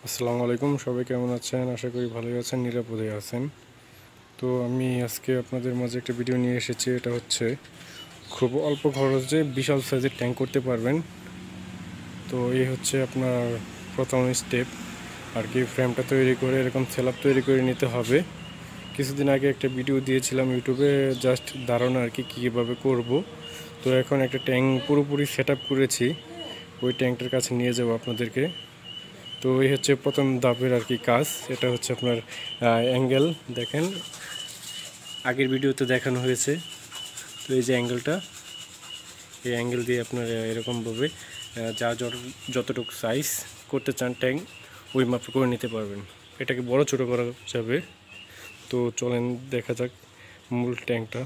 আসসালামু আলাইকুম, সবাই কেমন আছেন? আশা করি ভালোই আছেন, নিরাপদে আছেন। তো আমি আজকে আপনাদের মাঝে একটা ভিডিও নিয়ে এসেছি। এটা হচ্ছে খুব অল্প খরচে বিশাল সাইজের ট্যাঙ্ক করতে পারবেন। তো এই হচ্ছে আপনার প্রথম স্টেপ আর কি। ফ্রেমটা তৈরি করে এরকম সেলআপ তৈরি করে নিতে হবে। কিছুদিন আগে একটা ভিডিও দিয়েছিলাম ইউটিউবে, জাস্ট ধারণা আর কি কীভাবে করব। তো এখন একটা ট্যাঙ্ক পুরোপুরি সেট আপ করেছি, ওই ট্যাঙ্কটার কাছে নিয়ে যাব আপনাদেরকে। তো এই হচ্ছে প্রথম ধাপের আর কি কাজ। এটা হচ্ছে আপনার অ্যাঙ্গেল, দেখেন আগের ভিডিওতে দেখানো হয়েছে। তো এই যে অ্যাঙ্গেলটা, এই অ্যাঙ্গেল দিয়ে আপনার এরকমভাবে যা যতটুকু সাইজ করতে চান ট্যাঙ্ক ওই মাপ করে নিতে পারবেন। এটাকে বড় ছোট করা যাবে। তো চলেন দেখা যাক মূল ট্যাঙ্কটা।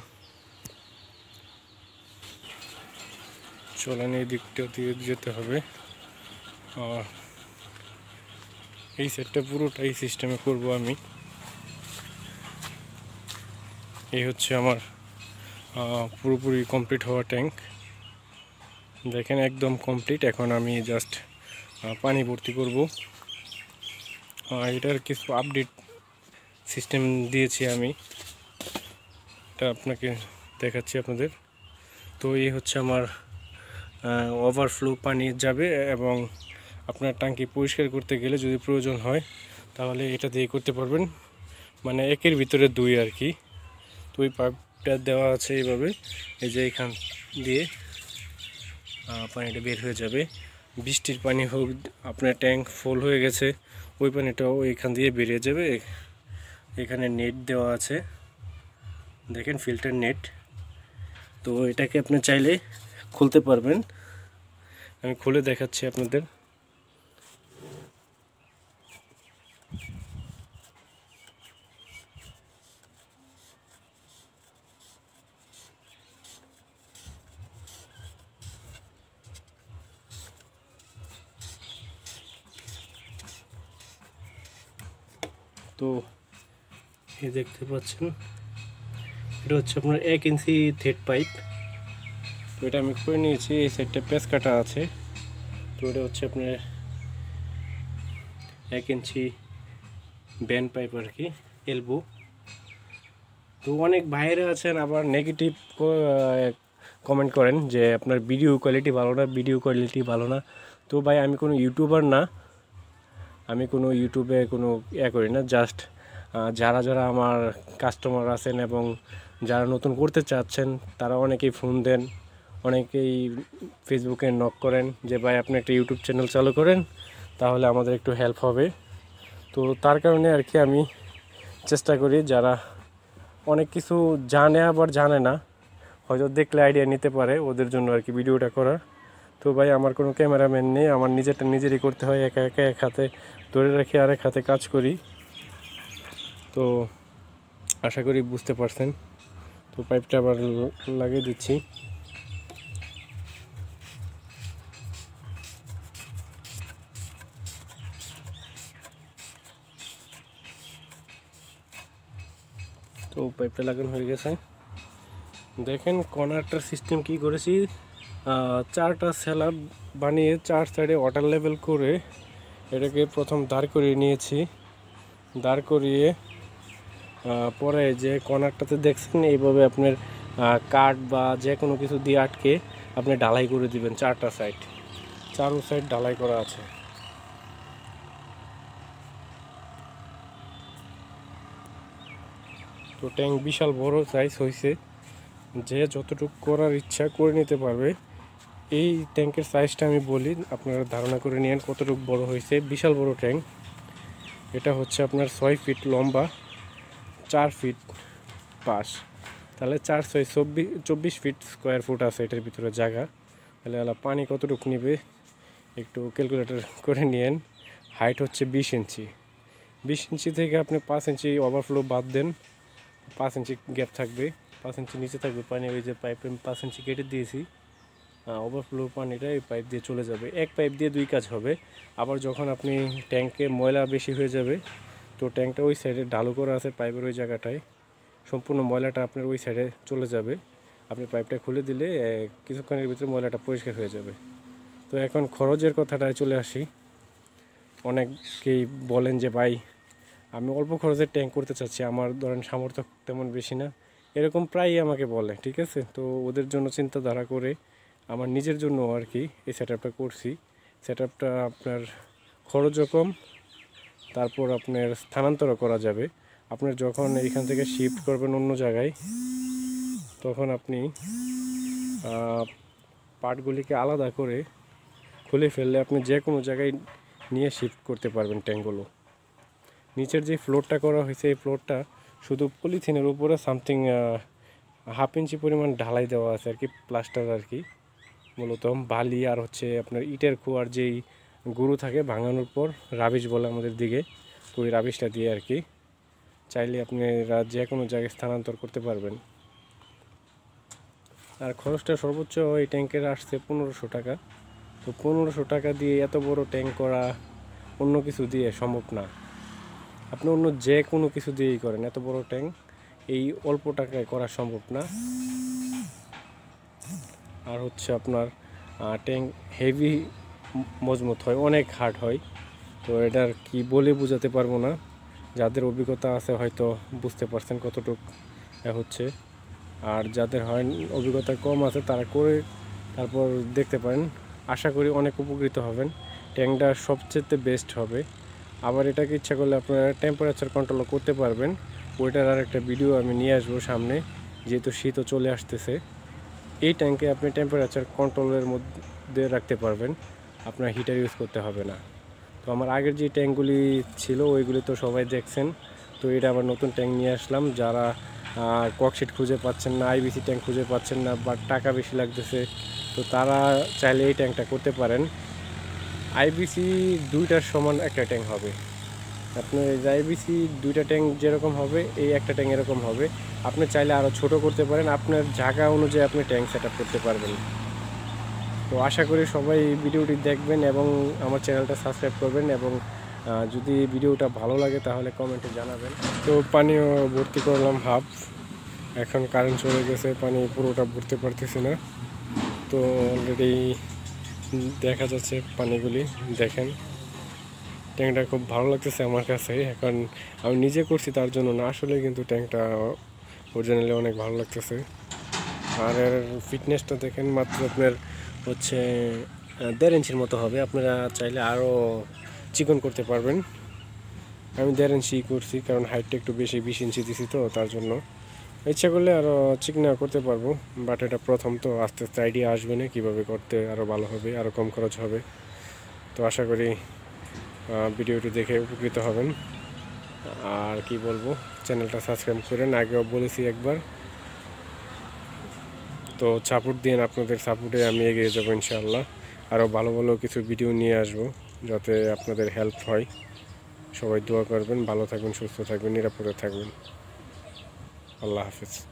চলেন এই দিকটা দিয়ে যেতে হবে। এই সেটটা পুরোটাই সিস্টেমে করব আমি। এই হচ্ছে আমার পুরোপুরি কমপ্লিট হওয়া ট্যাঙ্ক, দেখেন একদম কমপ্লিট। এখন আমি জাস্ট পানি ভর্তি করব। এটার কিছু আপডেট সিস্টেম দিয়েছি আমি, এটা আপনাকে দেখাচ্ছি আপনাদের। তো এই হচ্ছে আমার ওভারফ্লো পানি যাবে, এবং আপনার ট্যাঙ্কি পরিষ্কার করতে গেলে যদি প্রয়োজন হয় তাহলে এটা দিয়ে করতে পারবেন, মানে একের ভিতরে দুই আর কি। তো ওই পাইপটা দেওয়া আছে এইভাবে, এই যে এখান দিয়ে পানিটা বের হয়ে যাবে। বৃষ্টির পানি হোক, আপনার ট্যাঙ্ক ফুল হয়ে গেছে, ওই পানিটাও এখান দিয়ে বেরিয়ে যাবে। এখানে নেট দেওয়া আছে, দেখেন ফিল্টার নেট। তো এটাকে আপনি চাইলে খুলতে পারবেন, আমি খুলে দেখাচ্ছি আপনাদের। তো এই দেখতে পাচ্ছেন, এটা হচ্ছে আপনার 1 ইঞ্চি থ্রেড পাইপ। তো এটা আমি করে নিয়েছি, এই সাইডটা পেঁচ কাটা আছে। তো এটা হচ্ছে আপনার 1 ইঞ্চি ব্যান্ড পাইপ আর কি, এলবো। তো অনেক ভাইরা আছেন আবার নেগেটিভ কমেন্ট করেন যে আপনার ভিডিও কোয়ালিটি ভালো না, ভিডিও কোয়ালিটি ভালো না। তো ভাই, আমি কোনো ইউটিউবার না, আমি কোনো ইউটিউবে কোনো করি না। জাস্ট যারা যারা আমার কাস্টমার আছেন এবং যারা নতুন করতে চাচ্ছেন তারা অনেকেই ফোন দেন, অনেকেই ফেসবুকে নক করেন যে ভাই আপনি একটা ইউটিউব চ্যানেল চালু করেন, তাহলে আমাদের একটু হেল্প হবে। তো তার কারণে আর কি আমি চেষ্টা করি, যারা অনেক কিছু জানে আবার জানে না, হয়তো দেখলে আইডিয়া নিতে পারে, ওদের জন্য আর কি ভিডিওটা করা। তো ভাই, আমার কোনো ক্যামেরাম্যান নেই, আমার নিজেরটা নিজেরই করতে হয়, একা একা এক হাতে ধরে রেখে আরেক হাতে কাজ করি। তো আশা করি বুঝতে পারছেন। তো পাইপটা আবার লাগিয়ে দিচ্ছি। তো পাইপটা লাগানো হয়ে গেছে। দেখেন কর্নারটার সিস্টেম কি করেছি, 4টা স্ল্যাব বানিয়ে 4 সাইডে ওয়াটার লেভেল করে এটাকে প্রথম দাঁড় করিয়ে নিয়েছি। দাঁড় করিয়ে পরে যে কর্নারটাতে দেখছেন এইভাবে আপনার কাঠ বা যে কোনো কিছু দিয়ে আটকে আপনি ঢালাই করে দিবেন। 4টা সাইড, চারো সাইড ঢালাই করা আছে। তো ট্যাঙ্ক বিশাল বড় সাইজ হয়েছে, যে যতটুকু করার ইচ্ছা করে নিতে পারবে। এই ট্যাঙ্কের সাইজটা আমি বলি, আপনারা ধারণা করে নিন কতটুকু বড় হয়েছে। বিশাল বড় ট্যাঙ্ক। এটা হচ্ছে আপনার 6 ফিট লম্বা, 4 ফিট পাশ, তাহলে 4 6 24 ফিট স্কোয়ার ফুট আছে এটার ভিতরে জায়গা। তাহলে পানি কতটুকু নেবে একটু ক্যালকুলেটর করে নিন। হাইট হচ্ছে 20 ইঞ্চি, 20 ইঞ্চি থেকে আপনি 5 ইঞ্চি ওভারফ্লো বাদ দেন, 5 ইঞ্চি গ্যাপ থাকবে, 5 ইঞ্চি নিচে থাকবে পানি। ওই যে পাইপে 5 ইঞ্চি কেটে দিয়েছি, ওভারফ্লো পানিটা এই পাইপ দিয়ে চলে যাবে। এক পাইপ দিয়ে দুই কাজ হবে। আবার যখন আপনি ট্যাঙ্কে ময়লা বেশি হয়ে যাবে, তো ট্যাঙ্কটা ওই সাইডে ঢালু করা আছে পাইপের ওই জায়গাটায়, সম্পূর্ণ ময়লাটা আপনার ওই সাইডে চলে যাবে। আপনি পাইপটা খুলে দিলে কিছুক্ষণের ভিতরে ময়লাটা পরিষ্কার হয়ে যাবে। তো এখন খরচের কথাটায় চলে আসি। অনেকেই বলেন যে ভাই আমি অল্প খরচে ট্যাঙ্ক করতে চাচ্ছি, আমার ধরেন সামর্থ্য তেমন বেশি না, এরকম প্রায়ই আমাকে বলে। ঠিক আছে, তো ওদের জন্য চিন্তাধারা করে আমার নিজের জন্য আর কি এই সেট আপটা করছি। সেট আপটা আপনার খরচও কম, তারপর আপনার স্থানান্তর করা যাবে। আপনার যখন এইখান থেকে শিফট করবেন অন্য জায়গায়, তখন আপনি পার্টগুলিকে আলাদা করে খুলে ফেললে আপনি যে কোনো জায়গায় নিয়ে শিফট করতে পারবেন ট্যাঙ্কগুলো। নিচের যে ফ্লোরটা করা হয়েছে, এই ফ্লোরটা শুধু পলিথিনের উপরে সামথিং 1/2 ইঞ্চি পরিমাণ ঢালাই দেওয়া আছে আর কি, প্লাস্টার আর কি। মূলত বালি আর হচ্ছে আপনার ইটের খোয়ার যেই গুঁড়ো থাকে ভাঙানোর পর, রাবিশ বলে আমাদের দিকে, তো ওই রাবিশটা দিয়ে আর কি চাইলে আপনারা যে কোনো জায়গায় স্থানান্তর করতে পারবেন। আর খরচটা সর্বোচ্চ এই ট্যাঙ্কের আসছে 1500 টাকা। তো 1500 টাকা দিয়ে এত বড় ট্যাঙ্ক করা অন্য কিছু দিয়ে সম্ভব না। আপনি অন্য যে কোনো কিছু দিয়েই করেন, এত বড় ট্যাঙ্ক এই অল্প টাকায় করা সম্ভব না। আর হচ্ছে আপনার ট্যাঙ্ক হেভি মজবুত হয়, অনেক হার্ড হয়। তো এটার কি বলে বোঝাতে পারবো না, যাদের অভিজ্ঞতা আছে হয়তো বুঝতে পারছেন কতটুকু হচ্ছে। আর যাদের হয় অভিজ্ঞতা কম আছে তারা করে তারপর দেখতে পারেন, আশা করি অনেক উপকৃত হবেন। ট্যাঙ্কটা সবচেয়ে বেস্ট হবে। আবার এটাকে ইচ্ছা করলে আপনারা টেম্পারেচার কন্ট্রোলও করতে পারবেন। ওইটার আর একটা ভিডিও আমি নিয়ে আসবো সামনে, যেহেতু শীতও চলে আসতেছে। এই ট্যাঙ্কে আপনি টেম্পারেচার কন্ট্রোলের মধ্যে রাখতে পারবেন, আপনার হিটার ইউজ করতে হবে না। তো আমার আগের যে ট্যাঙ্কগুলি ছিল ওইগুলি তো সবাই দেখছেন। তো এটা আবার নতুন ট্যাঙ্ক নিয়ে আসলাম। যারা ককশিট খুঁজে পাচ্ছেন না, আইবিসি ট্যাঙ্ক খুঁজে পাচ্ছেন না, বা টাকা বেশি লাগতেছে, তো তারা চাইলে এই ট্যাঙ্কটা করতে পারেন। আইবিসি দুইটার সমান একটা ট্যাঙ্ক হবে। আপনার আইবিসি দুইটা ট্যাঙ্ক যেরকম হবে, এই একটা ট্যাঙ্ক এরকম হবে। আপনি চাইলে আরও ছোট করতে পারেন, আপনার জায়গা অনুযায়ী আপনি ট্যাঙ্ক সেট আপ করতে পারবেন। তো আশা করি সবাই ভিডিওটি দেখবেন এবং আমার চ্যানেলটা সাবস্ক্রাইব করবেন, এবং যদি ভিডিওটা ভালো লাগে তাহলে কমেন্টে জানাবেন। তো পানিও ভর্তি করলাম হাফ, এখন কারেন্ট চলে গেছে, পানি পুরোটা ভরতে পারতেছি না। তো অলরেডি দেখা যাচ্ছে পানিগুলি, দেখেন ট্যাঙ্কটা খুব ভালো লাগতেছে আমার কাছে। এখন আমি নিজে করছি তার জন্য না, আসলে কিন্তু ট্যাঙ্কটা অরিজিনালি অনেক ভালো লাগতেছে। আর এর ফিটনেসটা দেখেন, মাত্র আপনার হচ্ছে 1.5 ইঞ্চির মতো হবে। আপনারা চাইলে আরও চিকন করতে পারবেন। আমি 1.5 ইঞ্চি করছি, কারণ হাইটটা একটু বেশি, 20 ইঞ্চি দিছি, তো তার জন্য ইচ্ছা করলে আরও চিকনা করতে পারবো। বাট এটা প্রথম, তো আস্তে আস্তে আইডিয়া আসবে না কীভাবে করতে আরও ভালো হবে, আরও কম খরচ হবে। তো আশা করি ভিডিওটি দেখে উপকৃত হবেন। আর কি বলবো, চ্যানেলটা সাবস্ক্রাইব করেন, আগেও বলেছি একবার। তো সাপোর্ট দিন, আপনাদের সাপোর্টে আমি এগিয়ে যাবো ইনশাআল্লাহ। আরও ভালো ভালো কিছু ভিডিও নিয়ে আসবো যাতে আপনাদের হেল্প হয়। সবাই দোয়া করবেন, ভালো থাকবেন, সুস্থ থাকবেন, নিরাপদে থাকবেন। আল্লাহ হাফেজ।